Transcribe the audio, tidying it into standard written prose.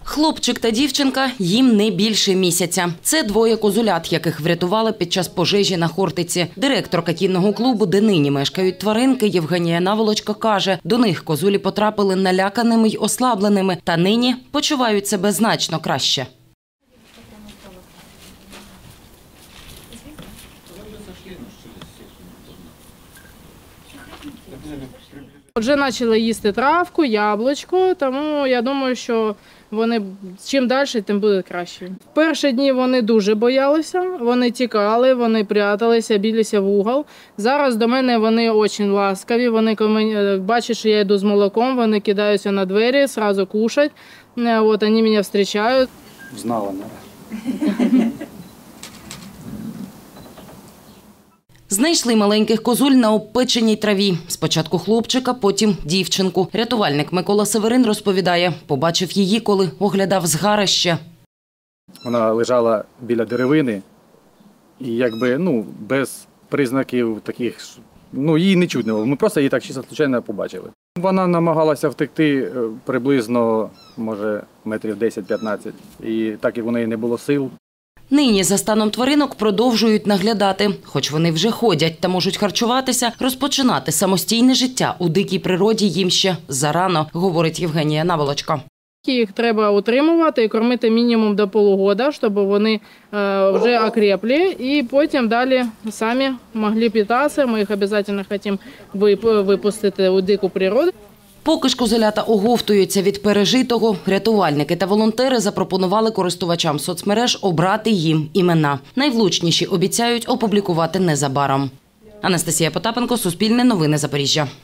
Хлопчик та дівчинка їм не більше місяця. Це двоє козулят, яких врятували під час пожежі на Хортиці. Директорка кінного клубу, де нині мешкають тваринки, Євгенія Наволочка каже, до них козулі потрапили наляканими й ослабленими, та нині почувають себе значно краще. Вже почали їсти травку, яблучко, тому я думаю, що вони чим далі, тим буде краще. В перші дні вони дуже боялися, вони тікали, вони пряталися, білися в угол. Зараз до мене вони дуже ласкаві, вони бачать, що я йду з молоком, вони кидаються на двері, одразу кушать, от, вони мене зустрічають. Знала, не. Знайшли маленьких козуль на обпеченій траві. Спочатку хлопчика, потім дівчинку. Рятувальник Микола Северин розповідає, побачив її, коли оглядав згарище. Вона лежала біля деревини і без признаків таких, її не чутно. Ми просто її так чисто случайно побачили. Вона намагалася втекти приблизно, може, метрів 10-15. І так як у неї не було сил. Нині за станом тваринок продовжують наглядати. Хоч вони вже ходять та можуть харчуватися, розпочинати самостійне життя у дикій природі їм ще зарано, говорить Євгенія Наволочка. Їх треба утримувати і кормити мінімум до полугода, щоб вони вже окрепли і потім далі самі могли питатися. Ми їх обов'язково хочемо випустити у дику природу. Поки ж козулята оговтуються від пережитого, рятувальники та волонтери запропонували користувачам соцмереж обрати їм імена. Найвлучніші обіцяють опублікувати незабаром. Анастасія Потапенко, Суспільне новини, Запоріжжя.